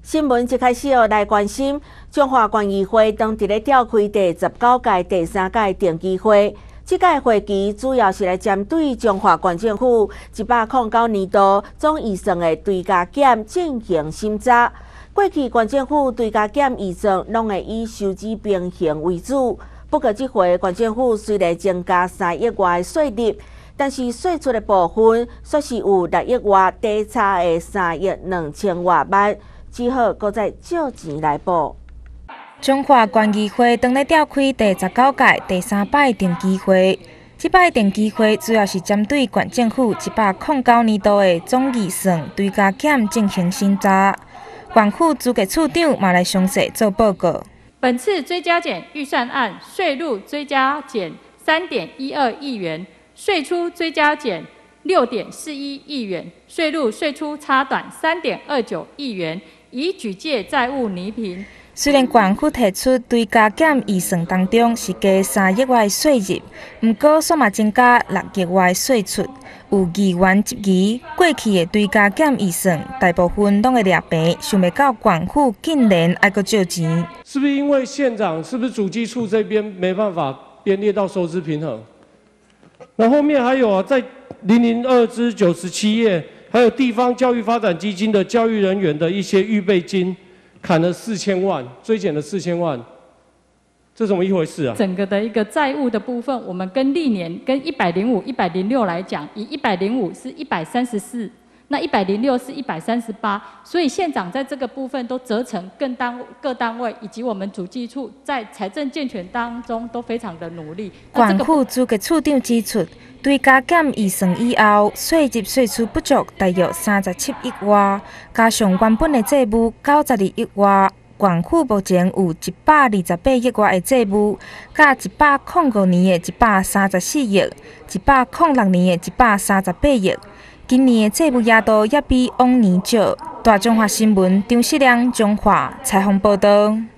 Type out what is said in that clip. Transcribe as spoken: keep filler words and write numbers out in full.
新闻一开始哦，来关心中华县议会当伫咧召开第十九届第三届定期会。这届会期主要是来针对中华县政府一百零九年度总预算的追加减进行审查。过去县政府追加减预算拢会以收支平衡为主，不过这回县政府虽然增加三亿外的税入，但是税出的部分却是有六亿外低差的三亿两千外万。只好搁再借钱来补。 中华县议会当咧召开第十九届第三摆定期会，这摆定期会主要是针对县政府一百零九年度的总预算追加减进行审查。县府资格处长嘛来详细做报告。 本次追加减预算案，税入追加减三点一二亿元，税出追加减六点四一亿元，税入税出差短三点二九亿元。以举借债务拟平。 虽然县府提出追加减预算当中是加三亿外税入，不过煞嘛增加六亿外税出。有议员质疑，过去的追加减预算大部分拢会掠平，想袂到县府竟然还阁借钱。 是不是因为县长是不是主计处这边没办法编列到收支平衡？那后面还有啊，在零零二至九十七页。还有地方教育发展基金的教育人员的一些预备金，砍了四千万，追减了四千万，这怎么一回事啊？ 整个的一个债务的部分，我们跟历年跟一百零五、一百零六来讲，以一百零五是一百三十四，那一百零六是一百三十八，所以县长在这个部分都责成各单各单位以及我们主计处在财政健全当中都非常的努力。 县府资格处长指出。追加减预算以后，税入税出不足大约三十七亿外，加上原本的债务九十二亿外，县府目前有一百二十八亿外的债务，加一百零五年的一百三十四亿，一百零六年的一百三十八亿。今年的债务额度也比往年少。大中华新闻张世良、中华采访报道。